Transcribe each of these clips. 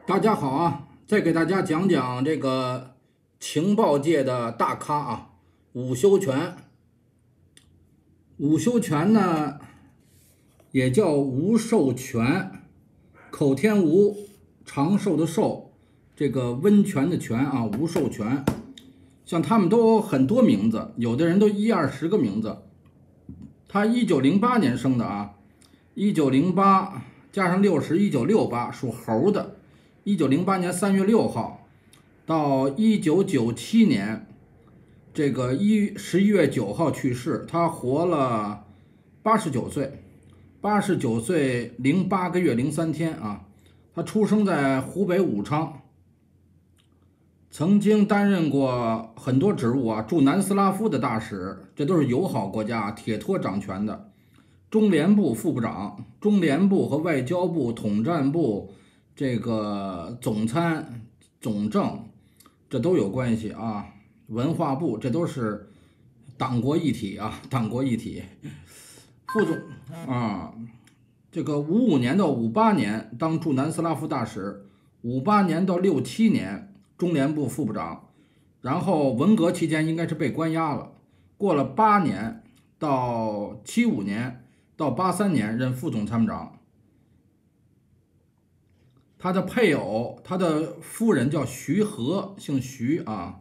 大家好啊，再给大家讲讲这个情报界的大咖啊，伍修权。伍修权呢，也叫吴寿全，口天吴，长寿的寿，这个温泉的泉啊，吴寿全。像他们都很多名字，有的人都10-20个名字。他1908年生的啊，1908加上60，1968，属猴的。1908年3月6号到1997年这个11月9号去世，他活了89岁，89岁08个月03天啊。他出生在湖北武昌，曾经担任过很多职务啊，驻南斯拉夫的大使，这都是友好国家，铁托掌权的。中联部副部长，中联部和外交部、统战部。这个总参、总政，这都有关系啊。文化部，这都是党国一体啊，党国一体。副总啊，这个55年到58年当驻南斯拉夫大使，58年到67年中联部副部长，然后文革期间应该是被关押了，过了8年到75年到83年任副总参谋长。他的配偶，他的夫人叫徐和，姓徐啊。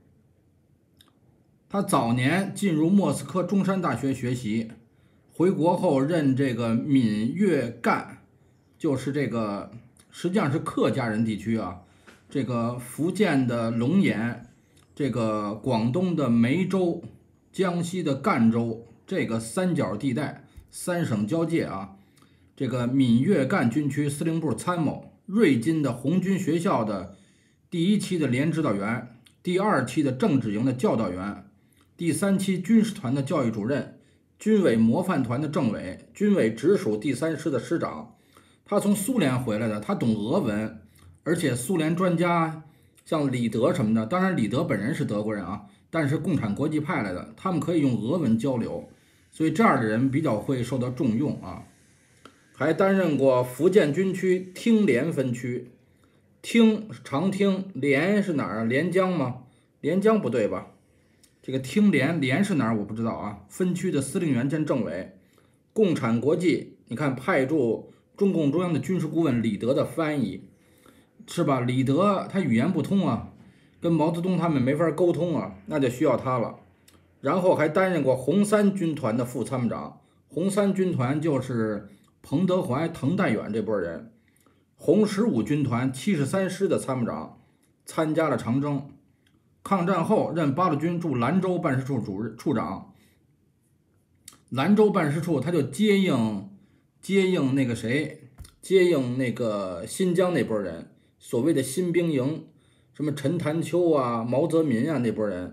他早年进入莫斯科中山大学学习，回国后任这个闽粤赣，就是这个实际上是客家人地区啊。这个福建的龙岩，这个广东的梅州，江西的赣州，这个三角地带，3省交界啊。这个闽粤赣军区司令部参谋。瑞金的红军学校的第1期的连指导员，第2期的政治营的教导员，第3期军事团的教育主任，军委模范团的政委，军委直属第3师的师长。他从苏联回来的，他懂俄文，而且苏联专家像李德什么的，当然李德本人是德国人啊，但是共产国际派来的，他们可以用俄文交流，所以这样的人比较会受到重用啊。还担任过福建军区汀连分区，汀长汀，连是哪儿啊？连江吗？连江不对吧？这个汀连是哪儿？我不知道啊。分区的司令员兼政委，共产国际，你看派驻中共中央的军事顾问李德的翻译，是吧？李德他语言不通啊，跟毛泽东他们没法沟通啊，那就需要他了。然后还担任过红三军团的副参谋长，红三军团就是彭德怀、滕代远这波人。红15军团73师的参谋长，参加了长征。抗战后任八路军驻兰州办事处处长。兰州办事处他就接应那个谁，接应那个新疆那波人，所谓的新兵营，什么陈潭秋啊、毛泽民啊那波人。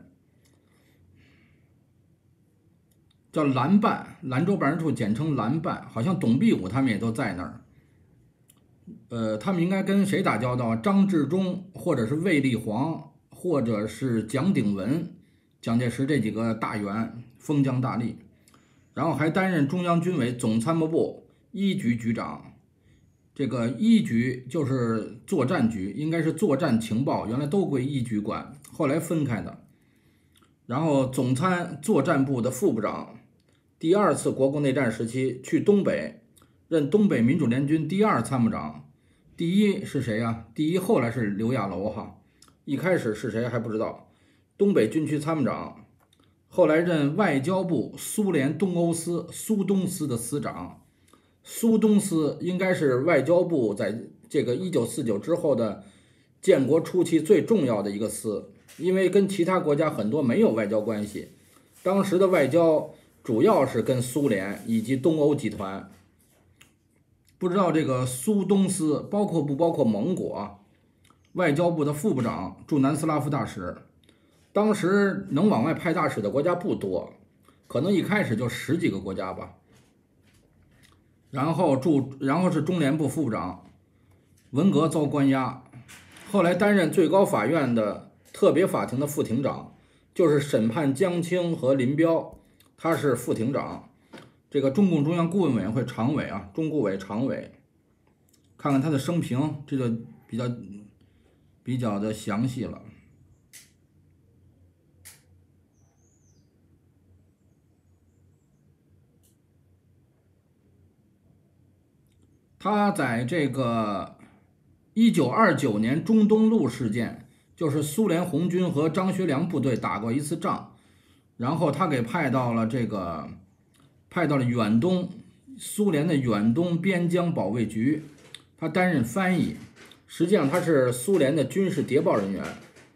叫兰办，兰州办事处简称兰办，好像董必武他们也都在那儿。他们应该跟谁打交道？张治中，或者是卫立煌，或者是蒋鼎文、蒋介石这几个大员，封疆大吏。然后还担任中央军委总参谋部1局局长。这个1局就是作战局，应该是作战情报，原来都归1局管，后来分开的。然后总参作战部的副部长。第2次国共内战时期去东北，任东北民主联军第2参谋长。第1是谁啊？第1后来是刘亚楼哈，一开始是谁还不知道。东北军区参谋长，后来任外交部苏联东欧司苏东司的司长。苏东司应该是外交部在这个1949之后的建国初期最重要的一个司，因为跟其他国家很多没有外交关系，当时的外交主要是跟苏联以及东欧集团。不知道这个苏东司包括不包括盟国？外交部的副部长，驻南斯拉夫大使。当时能往外派大使的国家不多，可能一开始就10几个国家吧。然后是中联部副部长，文革遭关押，后来担任最高法院的特别法庭的副庭长，就是审判江青和林彪，他是副庭长。这个中共中央顾问委员会常委啊，中顾委常委。看看他的生平，这个比较比较的详细了。他在这个1929年中东路事件，就是苏联红军和张学良部队打过一次仗，然后他给派到了远东，苏联的远东边疆保卫局，他担任翻译，实际上他是苏联的军事谍报人员。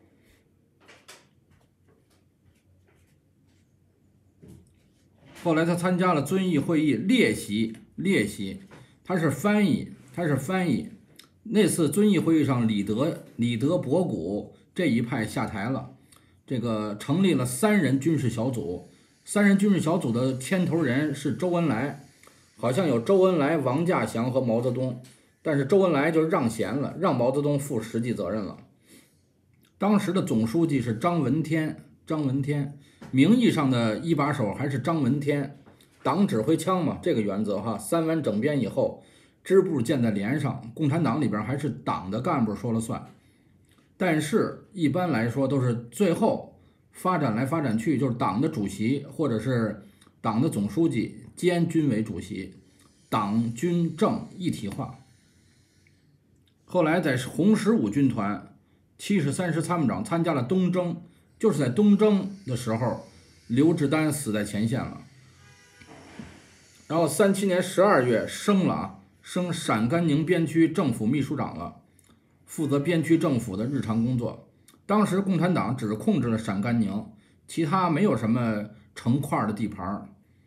后来他参加了遵义会议列席，他是翻译。那次遵义会议上，李德博古这一派下台了，这个成立了3人军事小组。3人军事小组的牵头人是周恩来，好像有周恩来、王稼祥和毛泽东，但是周恩来就让贤了，让毛泽东负实际责任了。当时的总书记是张闻天，名义上的一把手还是张闻天，党指挥枪嘛，这个原则哈。3湾整编以后，支部建在连上，共产党里边还是党的干部说了算。但是一般来说都是最后发展来发展去，就是党的主席或者是党的总书记兼军委主席，党军政一体化。后来在红15军团73师参谋长参加了东征，就是在东征的时候，刘志丹死在前线了。然后37年12月升陕甘宁边区政府秘书长了，负责边区政府的日常工作。当时共产党只控制了陕甘宁，其他没有什么成块的地盘。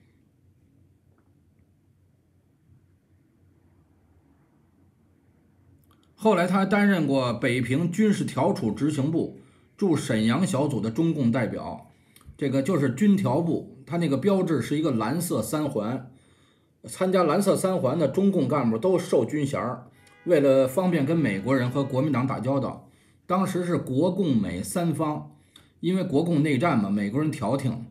后来他还担任过北平军事调处执行部驻沈阳小组的中共代表，这个就是军调部，他那个标志是一个蓝色3环。参加蓝色3环的中共干部都授军衔，为了方便跟美国人和国民党打交道，当时是国共美3方，因为国共内战嘛，美国人调停。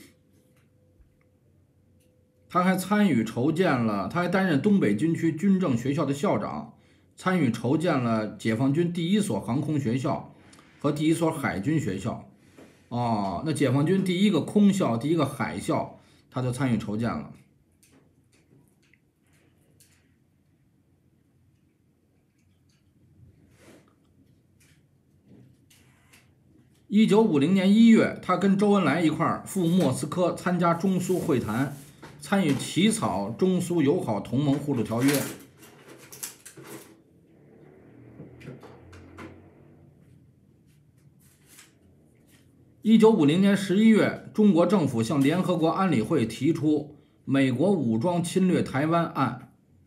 他还参与筹建了，他还担任东北军区军政学校的校长，参与筹建了解放军第1所航空学校和第1所海军学校。那解放军第1个空校、第1个海校，他就参与筹建了。1950年1月，他跟周恩来一块儿赴莫斯科参加中苏会谈，参与起草中苏友好同盟互助条约。1950年11月，中国政府向联合国安理会提出美国武装侵略台湾案。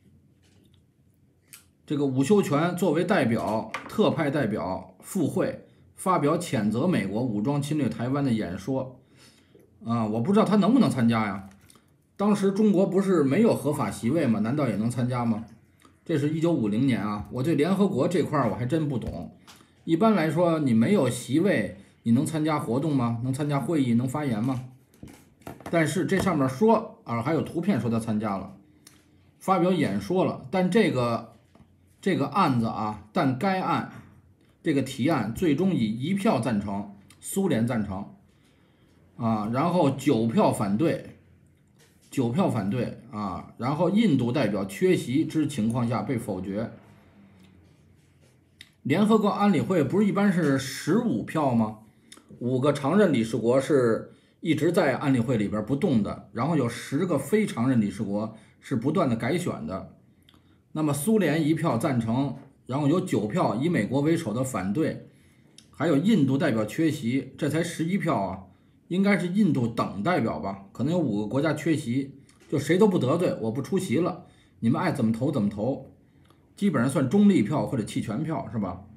这个伍修权作为特派代表赴会，发表谴责美国武装侵略台湾的演说。我不知道他能不能参加呀？当时中国不是没有合法席位吗？难道也能参加吗？这是1950年啊，我对联合国这块我还真不懂。一般来说，你没有席位，你能参加活动吗？能参加会议，能发言吗？但是这上面说还有图片说他参加了，发表演说了。但这个案子该案这个提案最终以1票赞成，苏联赞成然后9票反对然后印度代表缺席之情况下被否决。联合国安理会不是一般是15票吗？5个常任理事国是一直在安理会里边不动的，然后有10个非常任理事国是不断的改选的。那么苏联1票赞成，然后有9票以美国为首的反对，还有印度代表缺席，这才11票应该是印度等代表吧？可能有5个国家缺席，就谁都不得罪，我不出席了，你们爱怎么投怎么投，基本上算中立票或者弃权票，是吧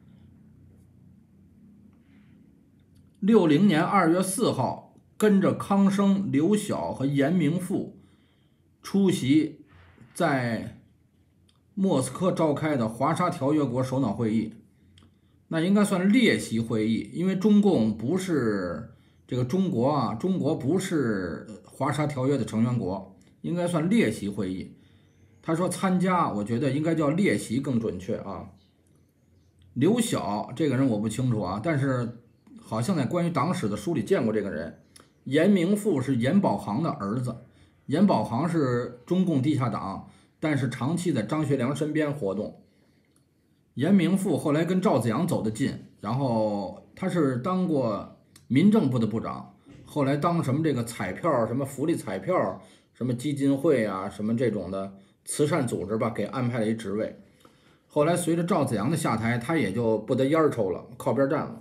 ？60年2月4号，跟着康生、刘晓和严明富出席在莫斯科召开的华沙条约国首脑会议，那应该算列席会议，因为中共不是中国不是华沙条约的成员国，应该算列席会议。他说参加，我觉得应该叫列席更准确啊。 刘晓这个人我不清楚啊，但是好像在关于党史的书里见过这个人。严明富是严保行的儿子，严保行是中共地下党，但是长期在张学良身边活动。严明富后来跟赵子阳走得近，然后他是当过民政部的部长，后来当什么这个彩票、什么福利彩票、什么基金会啊、什么这种的慈善组织吧，给安排了一职位。后来随着赵子阳的下台，他也就不得烟抽了，靠边站了。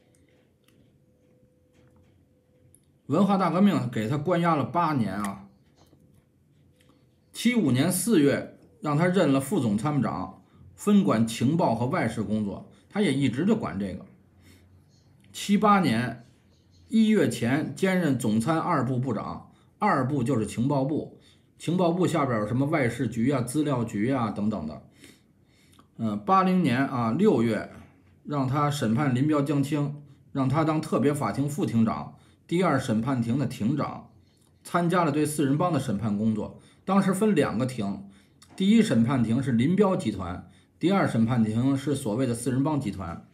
文化大革命给他关押了8年啊。75年4月，让他任了副总参谋长，分管情报和外事工作，他也一直就管这个。78年1月前兼任总参2部部长，2部就是情报部，情报部下边有什么外事局啊、资料局啊等等的。80年6月，让他审判林彪、江青，让他当特别法庭副庭长、第2审判庭的庭长，参加了对四人帮的审判工作。当时分2个庭，第1审判庭是林彪集团，第2审判庭是所谓的四人帮集团。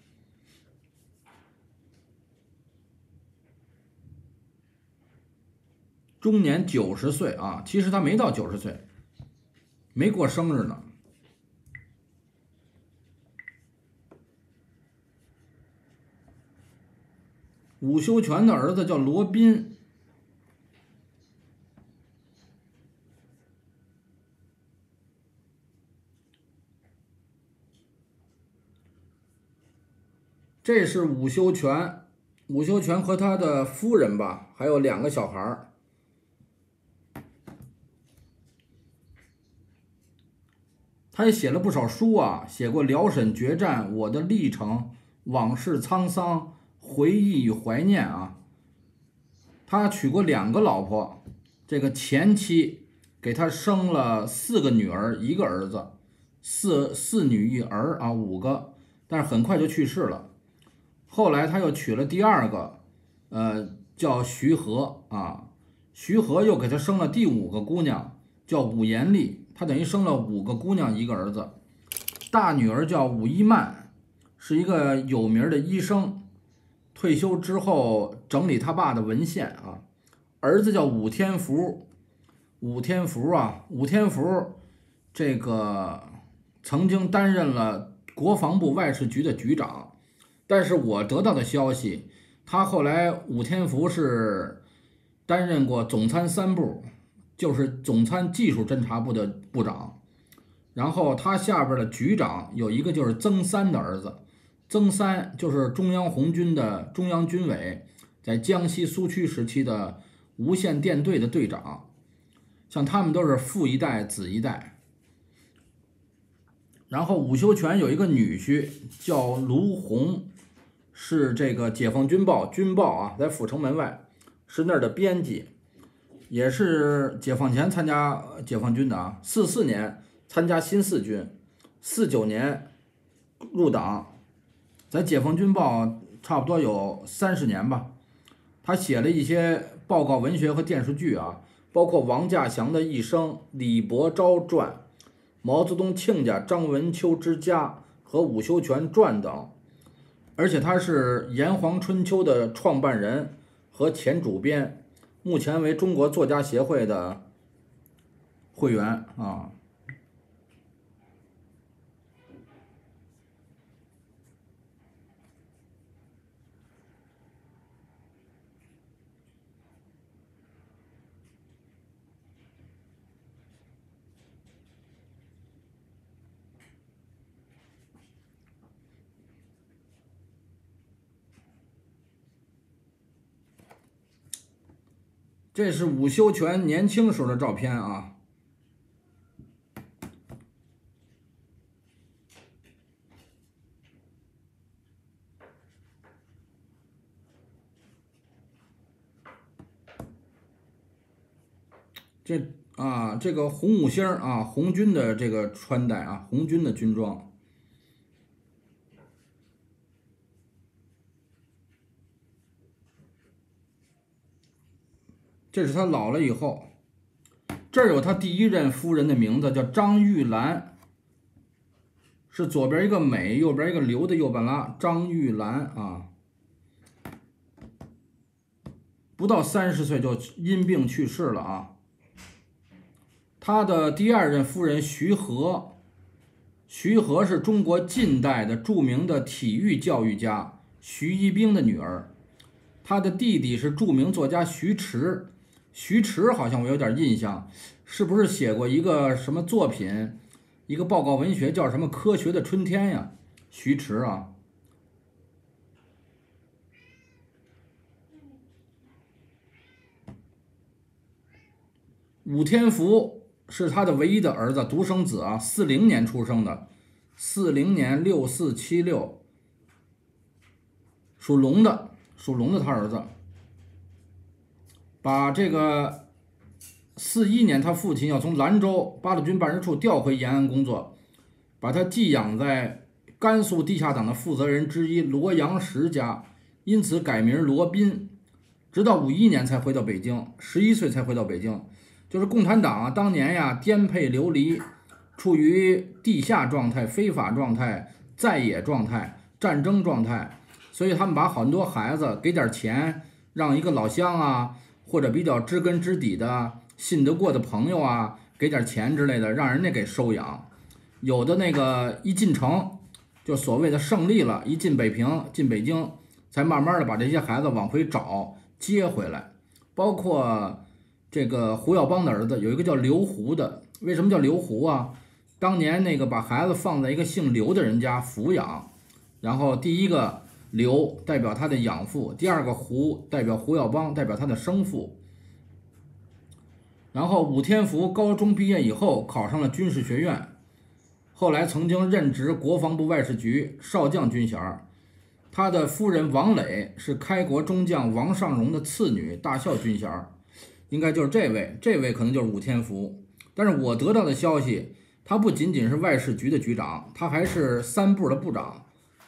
终年90岁啊，其实他没到90岁，没过生日呢。伍修权的儿子叫罗宾，这是伍修权，伍修权和他的夫人吧，还有2个小孩儿。他也写了不少书啊，写过《辽沈决战》《我的历程》《往事沧桑》《回忆与怀念》啊。他娶过2个老婆，这个前妻给他生了4个女儿1个儿子，四女1儿啊，5个，但是很快就去世了。后来他又娶了第2个，叫徐和啊，徐和又给他生了第5个姑娘，叫武延丽，他等于生了5个姑娘1个儿子。大女儿叫武一曼，是一个有名的医生，退休之后整理他爸的文献啊。儿子叫武天福，武天福这个曾经担任了国防部外事局的局长。但是我得到的消息，他后来武天福是担任过总参3部，就是总参技术侦察部的部长。然后他下边的局长有一个就是曾三的儿子，曾三就是中央红军的中央军委在江西苏区时期的无线电队的队长。像他们都是父一代子一代。然后伍修权有一个女婿叫卢洪，是这个解放军报啊，在阜成门外，是那儿的编辑，也是解放前参加解放军的啊。44年参加新四军，49年入党，在解放军报差不多有30年吧。他写了一些报告文学和电视剧啊，包括王稼祥的一生、李伯钊传、毛泽东亲家张文秋之家和伍修权传等。而且他是《炎黄春秋》的创办人和前主编，目前为中国作家协会的会员啊。这是伍修权年轻时候的照片啊。这个红五星啊，红军的这个穿戴啊，红军的军装。这是他老了以后，这儿有他第1任夫人的名字叫张玉兰， 是左边一个美，右边一个刘的右半拉，张玉兰啊，不到30岁就因病去世了啊。他的第二任夫人徐和，徐和是中国近代的著名的体育教育家徐一冰的女儿，他的弟弟是著名作家徐迟。徐迟好像我有点印象，是不是写过一个什么作品，一个报告文学叫什么《科学的春天》呀？徐迟啊。武天福是他的唯一的儿子，独生子啊，40年出生的，40年6476，属龙的，他儿子。把这个41年他父亲要从兰州八路军办事处调回延安工作，把他寄养在甘肃地下党的负责人之一罗阳实家，因此改名罗宾，直到51年才回到北京，11岁才回到北京。就是共产党啊，当年呀颠沛流离，处于地下状态、非法状态、在野状态、战争状态，所以他们把很多孩子给点钱，让一个老乡啊，或者比较知根知底的、信得过的朋友啊，给点钱之类的，让人家给收养。有的那个一进城，就所谓的胜利了，一进北平、进北京，才慢慢的把这些孩子往回找、接回来。包括这个胡耀邦的儿子有一个叫刘胡的，为什么叫刘胡啊？当年那个把孩子放在一个姓刘的人家抚养，然后第一个刘代表他的养父，第二个胡代表胡耀邦，代表他的生父。然后武天福高中毕业以后考上了军事学院，后来曾经任职国防部外事局少将军衔。他的夫人王磊是开国中将王尚荣的次女，大校军衔，应该就是这位可能就是武天福。但是我得到的消息，他不仅仅是外事局的局长，他还是3部的部长。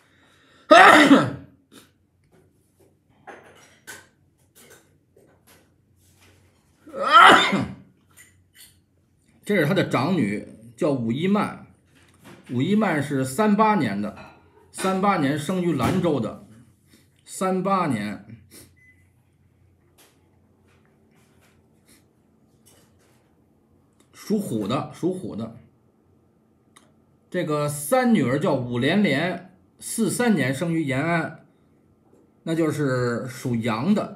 这是他的长女，叫武一曼。武一曼是38年的，38年生于兰州的，38年。属虎的。这个三女儿叫武连连，43年生于延安，那就是属羊的。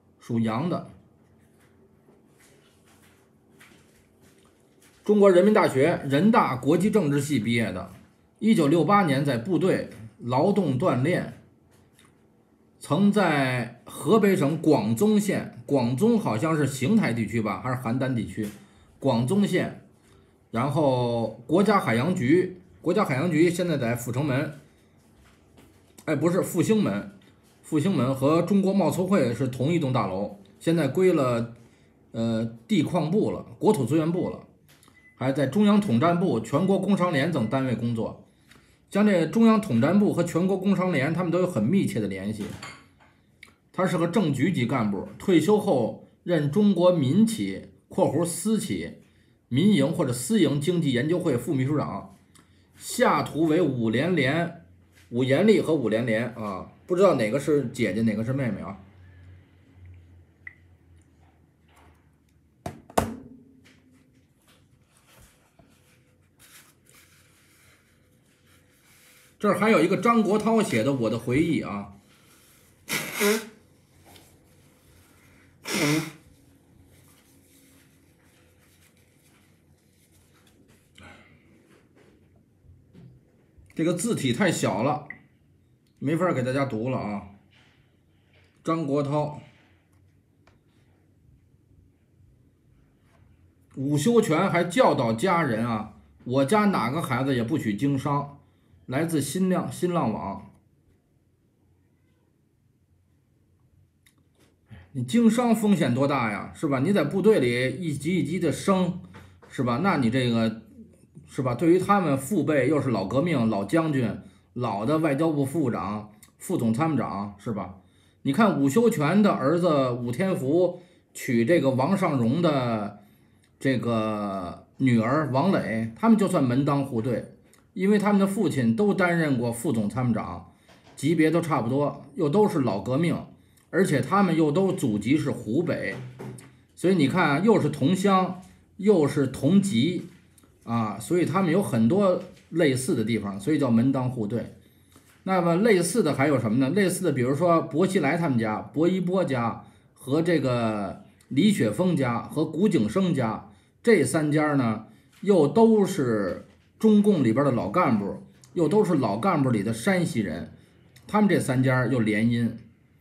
中国人民大学人大国际政治系毕业的，1968年在部队劳动锻炼，曾在河北省广宗县，广宗好像是邢台地区吧，还是邯郸地区，广宗县。然后国家海洋局现在在阜成门，不是复兴门和中国贸促会是同一栋大楼，现在归了地矿部了，国土资源部了。还在中央统战部、全国工商联等单位工作。像这中央统战部和全国工商联，他们都有很密切的联系。他是个正局级干部，退休后任中国民企（私企）民营或者私营经济研究会副秘书长，下图为武连连、武延丽和武连连啊，不知道哪个是姐姐，哪个是妹妹啊？这儿还有一个张国焘写的《我的回忆》啊。这个字体太小了，没法给大家读了啊。张国焘，伍修权还教导家人啊，我家哪个孩子也不许经商。来自新浪网。你经商风险多大呀，是吧？你在部队里一级一级的升，是吧？那你这个，是吧？对于他们父辈又是老革命、老将军、老的外交部副部长、副总参谋长，是吧？你看伍修权的儿子伍天福娶这个王尚荣的这个女儿王磊，他们就算门当户对。 因为他们的父亲都担任过副总参谋长，级别都差不多，又都是老革命，而且他们又都祖籍是湖北，所以你看啊，又是同乡，又是同级啊，所以他们有很多类似的地方，所以叫门当户对。那么类似的还有什么呢？类似的，比如说薄熙来他们家、薄一波家和这个李雪峰家和古景生家这3家呢，又都是中共里边的老干部，又都是老干部里的山西人，他们这3家又联姻。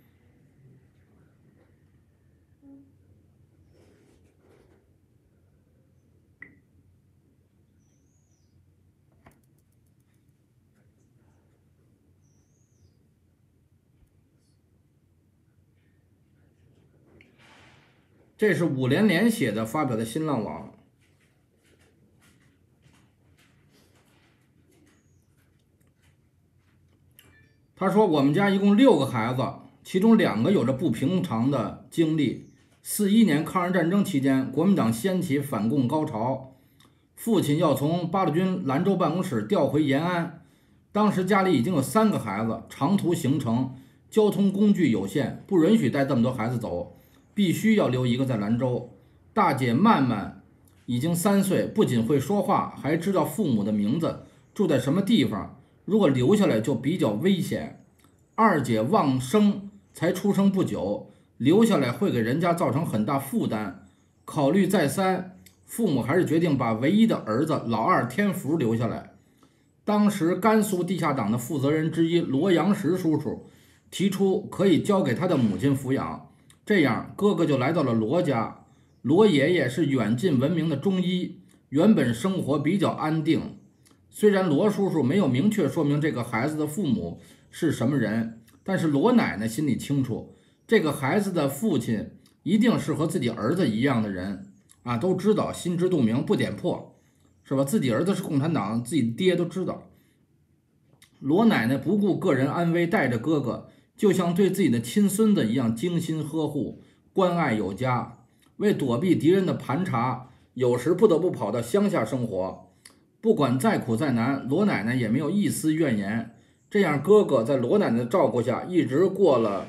这是伍连连写的，发表在新浪网。他说：“我们家一共6个孩子，其中2个有着不平常的经历。41年抗日战争期间，国民党掀起反共高潮，父亲要从八路军兰州办公室调回延安。当时家里已经有3个孩子，长途行程，交通工具有限，不允许带这么多孩子走。”必须要留一个在兰州。大姐曼曼已经3岁，不仅会说话，还知道父母的名字，住在什么地方。如果留下来就比较危险。二姐旺生才出生不久，留下来会给人家造成很大负担。考虑再三，父母还是决定把唯一的儿子老二天福留下来。当时甘肃地下党的负责人之一罗阳石叔叔提出可以交给他的母亲抚养。这样，哥哥就来到了罗家。罗爷爷是远近闻名的中医，原本生活比较安定。虽然罗叔叔没有明确说明这个孩子的父母是什么人，但是罗奶奶心里清楚，这个孩子的父亲一定是和自己儿子一样的人啊，都知道，心知肚明，不点破，是吧？自己儿子是共产党，自己爹都知道。罗奶奶不顾个人安危，带着哥哥，就像对自己的亲孙子一样精心呵护，关爱有加。为躲避敌人的盘查，有时不得不跑到乡下生活。不管再苦再难，罗奶奶也没有一丝怨言。这样，哥哥在罗奶奶的照顾下，一直过了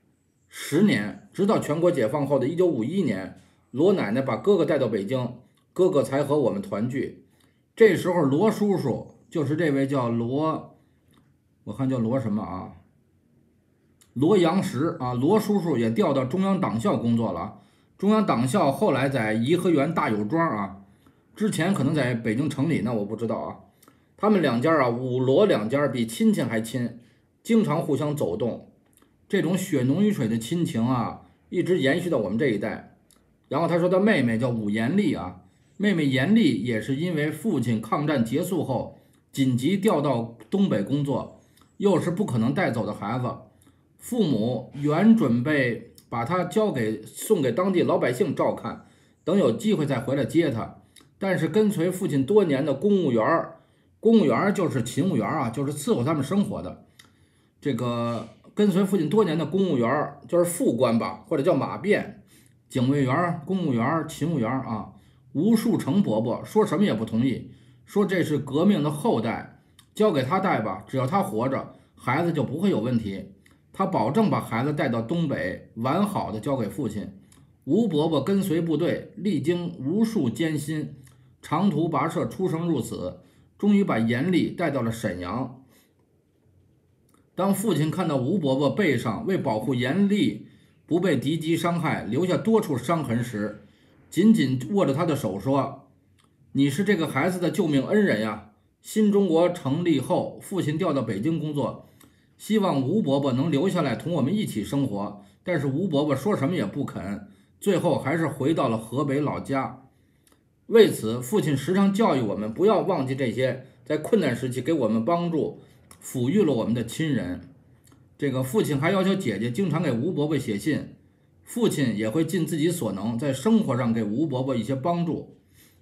10年，直到全国解放后的1951年，罗奶奶把哥哥带到北京，哥哥才和我们团聚。这时候，罗叔叔就是这位叫罗，我看叫罗什么啊？罗阳石啊，罗叔叔也调到中央党校工作了。中央党校后来在颐和园大有庄啊，之前可能在北京城里，那我不知道啊。他们2家啊，武罗2家比亲戚还亲，经常互相走动，这种血浓于水的亲情啊，一直延续到我们这一代。然后他说他妹妹叫武延丽啊，妹妹延丽也是因为父亲抗战结束后紧急调到东北工作，又是不可能带走的孩子，父母原准备把他送给当地老百姓照看，等有机会再回来接他。但是跟随父亲多年的公务员就是勤务员啊，就是伺候他们生活的。这个跟随父亲多年的公务员就是副官吧，或者叫马便、警卫员、公务员、勤务员啊。吴树成伯伯说什么也不同意，说这是革命的后代，交给他带吧，只要他活着，孩子就不会有问题。他保证把孩子带到东北，完好的交给父亲。吴伯伯跟随部队，历经无数艰辛，长途跋涉，出生入死，终于把严厉带到了沈阳。当父亲看到吴伯伯背上为保护严厉不被敌机伤害留下多处伤痕时，紧紧握着他的手说：“你是这个孩子的救命恩人呀！”新中国成立后，父亲调到北京工作，希望吴伯伯能留下来同我们一起生活，但是吴伯伯说什么也不肯，最后还是回到了河北老家。为此，父亲时常教育我们不要忘记这些在困难时期给我们帮助、抚育了我们的亲人。这个父亲还要求姐姐经常给吴伯伯写信，父亲也会尽自己所能在生活上给吴伯伯一些帮助。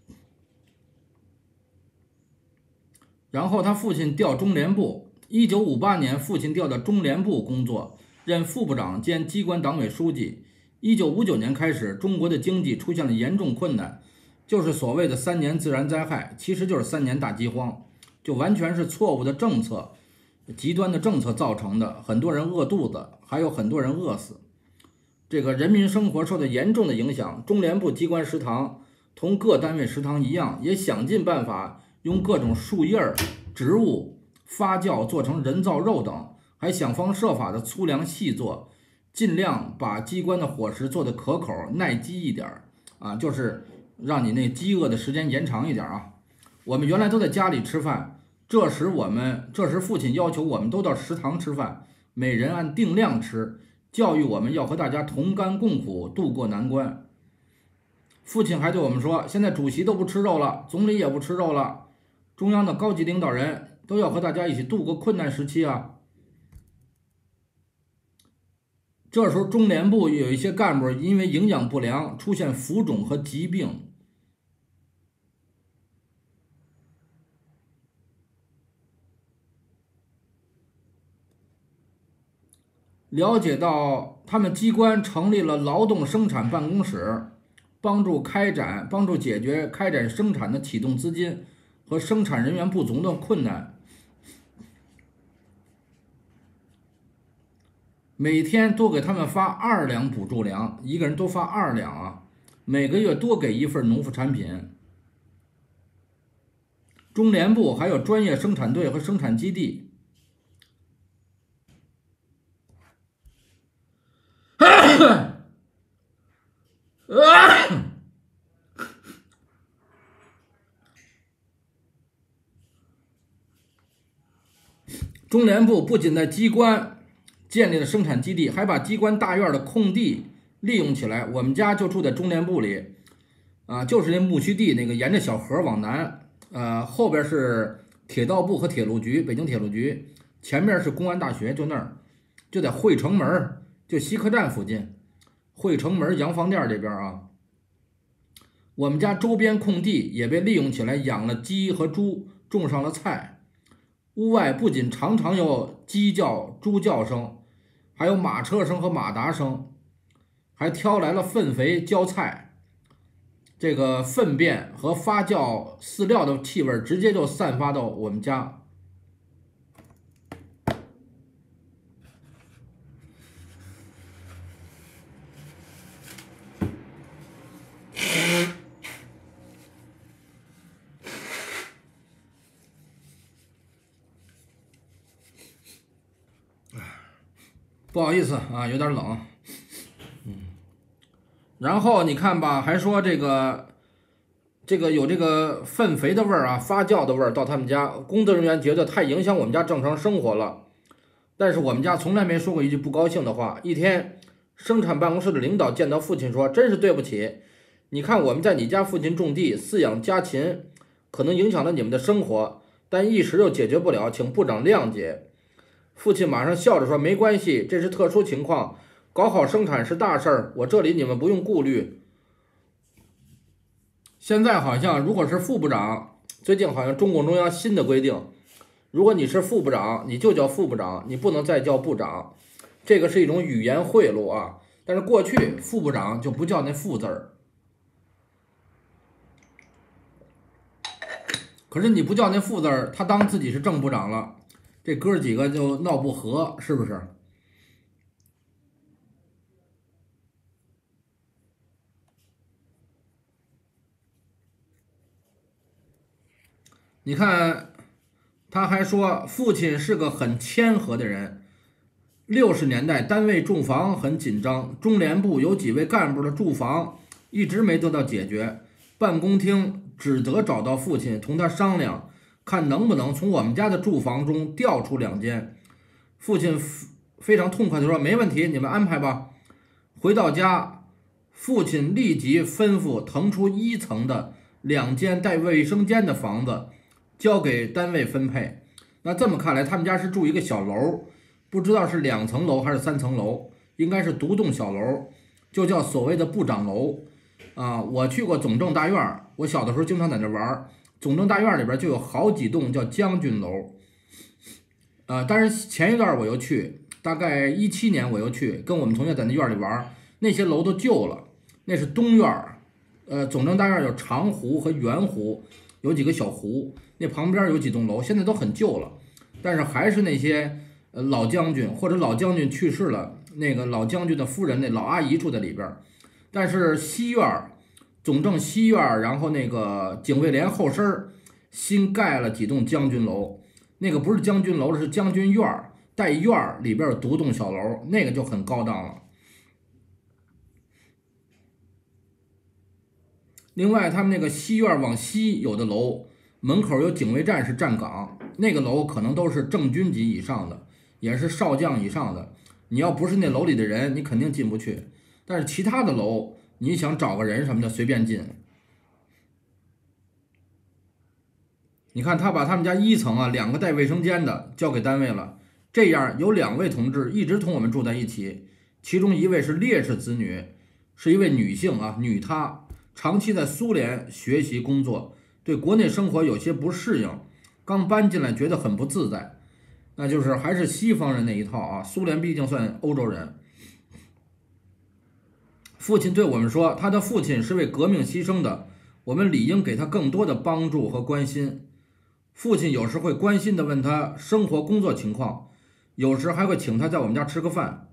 然后他父亲调中联部，1958年父亲调到中联部工作，任副部长兼机关党委书记。1959年开始，中国的经济出现了严重困难，就是所谓的3年自然灾害，其实就是3年大饥荒。 就完全是错误的政策、极端的政策造成的，很多人饿肚子，还有很多人饿死，这个人民生活受到严重的影响。中联部机关食堂同各单位食堂一样，也想尽办法用各种树叶、植物发酵做成人造肉等，还想方设法的粗粮细做，尽量把机关的伙食做得可口耐饥一点啊，就是让你那饥饿的时间延长一点啊。我们原来都在家里吃饭，这时父亲要求我们都到食堂吃饭，每人按定量吃，教育我们要和大家同甘共苦，渡过难关。父亲还对我们说，现在主席都不吃肉了，总理也不吃肉了，中央的高级领导人都要和大家一起度过困难时期啊。这时候中联部有一些干部因为营养不良出现浮肿和疾病。了解到他们机关成立了劳动生产办公室，帮助解决开展生产的启动资金和生产人员不足的困难。每天多给他们发2两补助粮，一个人多发2两啊，每个月多给一份农副产品。中联部还有专业生产队和生产基地。中联部不仅在机关建立了生产基地，还把机关大院的空地利用起来。我们家就住在中联部里，就是那牧区地那个沿着小河往南，后边是铁道部和铁路局，北京铁路局，前面是公安大学，就那儿，就在汇城门，就西客站附近，汇城门洋房店这边啊。我们家周边空地也被利用起来，养了鸡和猪，种上了菜。屋外不仅常常有鸡叫、猪叫声，还有马车声和马达声，还挑来了粪肥浇菜。这个粪便和发酵饲料的气味直接就散发到我们家。不好意思啊，有点冷。然后你看吧，还说这个有这个粪肥的味儿啊，发酵的味儿到他们家，工作人员觉得太影响我们家正常生活了。但是我们家从来没说过一句不高兴的话。一天，生产办公室的领导见到父亲说：“真是对不起，你看我们在你家附近种地，饲养家禽，可能影响了你们的生活，但一时又解决不了，请部长谅解。”父亲马上笑着说：“没关系，这是特殊情况，搞好生产是大事儿，我这里你们不用顾虑。”现在好像如果是副部长，最近好像中共中央新的规定，如果你是副部长，你就叫副部长，你不能再叫部长，这个是一种语言贿赂啊。但是过去副部长就不叫那副字儿，可是你不叫那副字儿，他当自己是正部长了，这哥几个就闹不和，是不是？你看，他还说父亲是个很谦和的人。60年代单位住房很紧张，中联部有几位干部的住房一直没得到解决，办公厅只得找到父亲，同他商量，看能不能从我们家的住房中调出2间。父亲非常痛快地说：“没问题，你们安排吧。”回到家，父亲立即吩咐腾出1层的2间带卫生间的房子，交给单位分配。那这么看来，他们家是住一个小楼，不知道是2层楼还是3层楼，应该是独栋小楼，就叫所谓的部长楼。我去过总政大院，我小的时候经常在那玩。总政大院里边就有好几栋叫将军楼。但是前一段我又去，大概17年我又去，跟我们同学在那院里玩，那些楼都旧了。那是东院，总政大院有长湖和圆湖， 有几个小湖，那旁边有几栋楼，现在都很旧了，但是还是那些老将军或者老将军去世了，那个老将军的夫人那老阿姨住在里边。但是西院总政西院，然后那个警卫连后身新盖了几栋将军楼，那个不是将军楼，是将军院带院里边有独栋小楼，那个就很高档了。另外，他们那个西院往西有的楼门口有警卫站是站岗，那个楼可能都是正军级以上的，也是少将以上的。你要不是那楼里的人，你肯定进不去。但是其他的楼，你想找个人什么的，随便进。你看，他把他们家1层啊2个带卫生间的交给单位了，这样有2位同志一直同我们住在一起，其中1位是烈士子女，是一位女性啊，女她长期在苏联学习工作，对国内生活有些不适应，刚搬进来觉得很不自在，那就是还是西方人那一套啊，苏联毕竟算欧洲人。父亲对我们说，他的父亲是为革命牺牲的，我们理应给他更多的帮助和关心。父亲有时会关心地问他生活工作情况，有时还会请他在我们家吃个饭。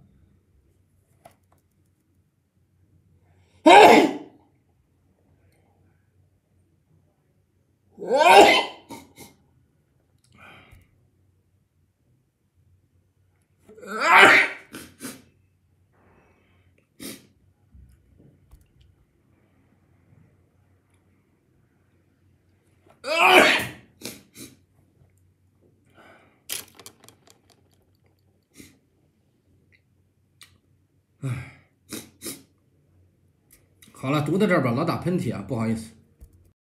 好了，读到这儿吧，老打喷嚏啊，不好意思。